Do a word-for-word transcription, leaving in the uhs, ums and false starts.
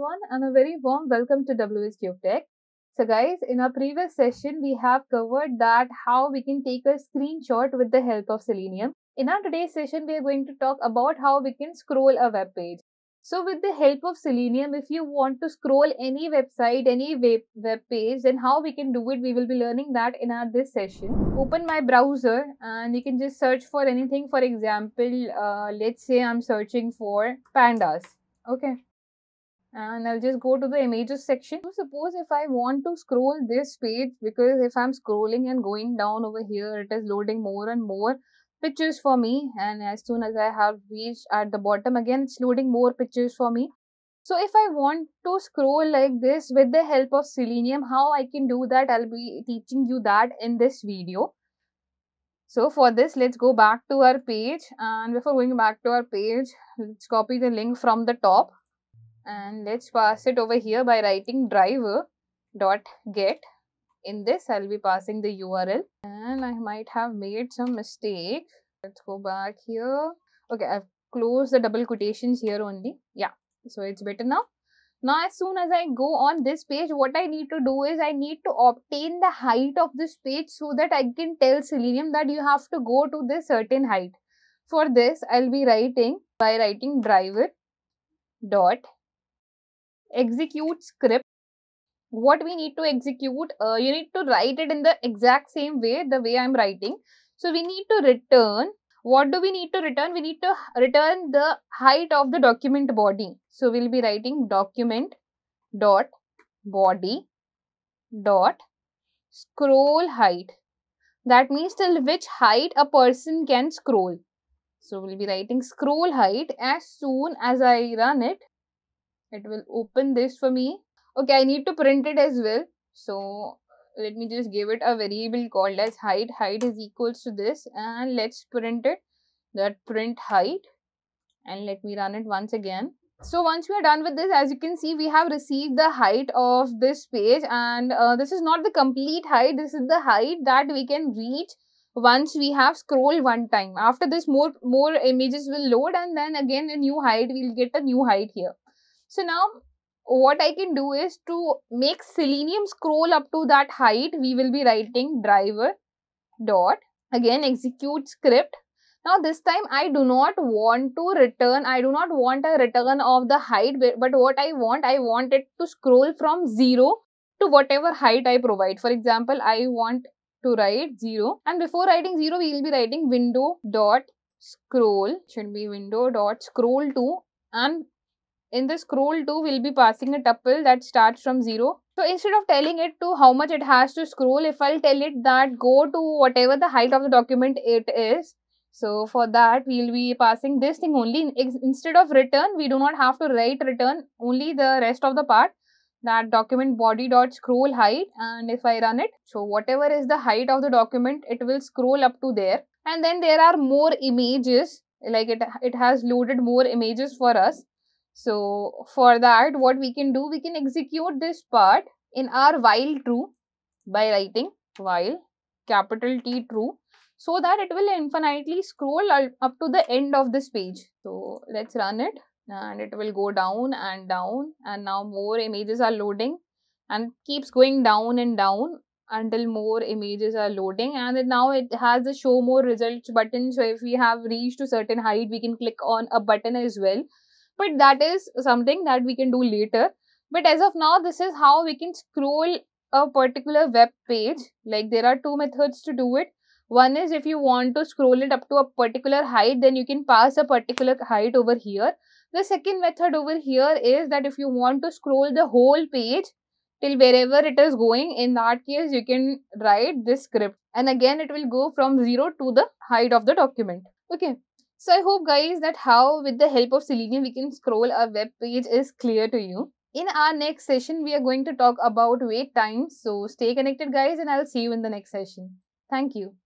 everyone and a very warm welcome to W S Tube Tech. So guys, in our previous session, we have covered that how we can take a screenshot with the help of Selenium. In our today's session, we are going to talk about how we can scroll a web page. So with the help of Selenium, if you want to scroll any website, any web, web page, then how we can do it, we will be learning that in our this session. Open my browser and you can just search for anything. For example, uh, let's say I'm searching for pandas. Okay. And I'll just go to the images section. So suppose if I want to scroll this page, because if I'm scrolling and going down over here, it is loading more and more pictures for me, and as soon as I have reached at the bottom, again it's loading more pictures for me. So if I want to scroll like this with the help of Selenium, how I can do that, I'll be teaching you that in this video. So for this, let's go back to our page, and before going back to our page, let's copy the link from the top and let's pass it over here by writing driver dot get. In this, I'll be passing the U R L, and I might have made some mistake. Let's go back here. Okay, I've closed the double quotations here only. Yeah, so it's better now. Now, as soon as I go on this page, what I need to do is I need to obtain the height of this page so that I can tell Selenium that you have to go to this certain height. For this, I'll be writing by writing driver dot execute script. What we need to execute, uh, you need to write it in the exact same way, the way I'm writing. So we need to return, what do we need to return? We need to return the height of the document body. So we'll be writing document dot body dot scroll height. That means till which height a person can scroll. So we'll be writing scroll height. As soon as I run it, it will open this for me. Okay, I need to print it as well. So let me just give it a variable called as height. Height is equals to this, and let's print it. That print height, and let me run it once again. So once we are done with this, as you can see, we have received the height of this page, and uh, this is not the complete height. This is the height that we can reach once we have scrolled one time. After this, more more images will load, and then again a new height, we'll get a new height here. So now what I can do is to make Selenium scroll up to that height, we will be writing driver dot again execute script. Now this time I do not want to return, I do not want a return of the height, but what I want, I want it to scroll from zero to whatever height I provide. For example, I want to write zero, and before writing zero, we will be writing window dot scroll, should be window dot scroll to, and in the scroll to, we'll be passing a tuple that starts from zero. So instead of telling it to how much it has to scroll, if I'll tell it that go to whatever the height of the document it is, so for that, we'll be passing this thing only. Instead of return, we do not have to write return, only the rest of the part, that document body dot scroll height. And if I run it, so whatever is the height of the document, it will scroll up to there. And then there are more images, like it, it has loaded more images for us. So for that, what we can do, we can execute this part in our while true by writing while capital T true, so that it will infinitely scroll up to the end of this page. So let's run it, and it will go down and down, and now more images are loading and keeps going down and down until more images are loading, and then now it has the show more results button. So if we have reached a certain height, we can click on a button as well. But that is something that we can do later. But as of now, this is how we can scroll a particular web page. Like there are two methods to do it. One is if you want to scroll it up to a particular height, then you can pass a particular height over here. The second method over here is that if you want to scroll the whole page till wherever it is going, in that case, you can write this script. And again, it will go from zero to the height of the document. Okay. So I hope guys that how with the help of Selenium we can scroll a web page is clear to you. In our next session, we are going to talk about wait times. So stay connected guys, and I'll see you in the next session. Thank you.